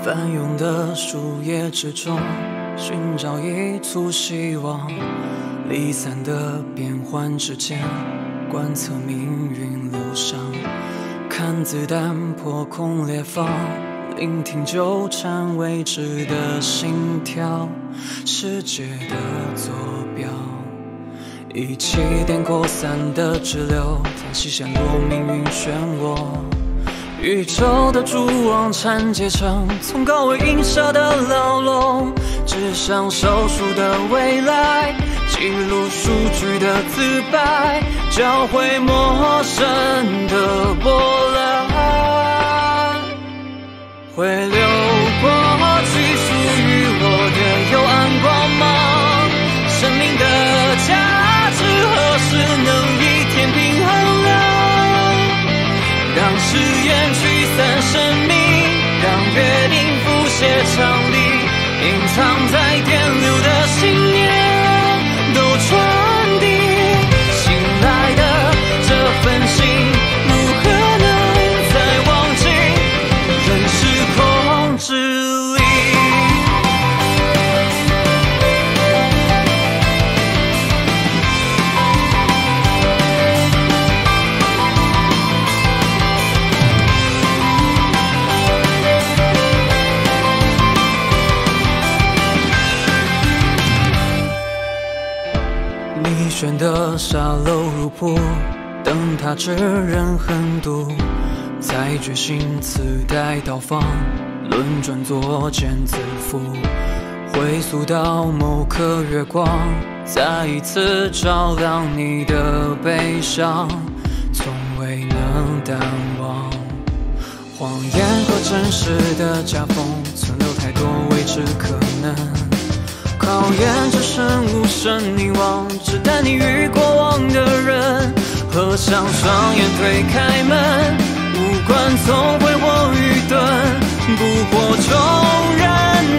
翻涌的树叶之中，寻找一簇希望。离散的变幻之间，观测命运流向。看子弹破空裂放，聆听纠缠未知的心跳。世界的坐标，一起点扩散的支流，叹息陷落命运漩涡。宇宙的蛛网缠结成从高位映射的牢笼，指向手术的未来，记录数据的自白，教会陌生的波澜，会流过去属于我的幽暗光芒。生命的价值何时能一天平衡量？让誓言驱散生命，让约定谱写常理，隐藏在电流的信念都传递。醒来的这份心，如何能再忘记？人是控制力。你选的沙漏入铺，灯塔炙人横渡，在觉醒磁带倒放，轮转作茧自缚，回溯到某颗月光，再一次照亮你的悲伤，从未能淡忘。谎言和真实的夹缝，存留太多未知可能。考验只剩无声凝望，只等你与过往的人合上双眼推开门，无关聪慧或愚钝，不惑中人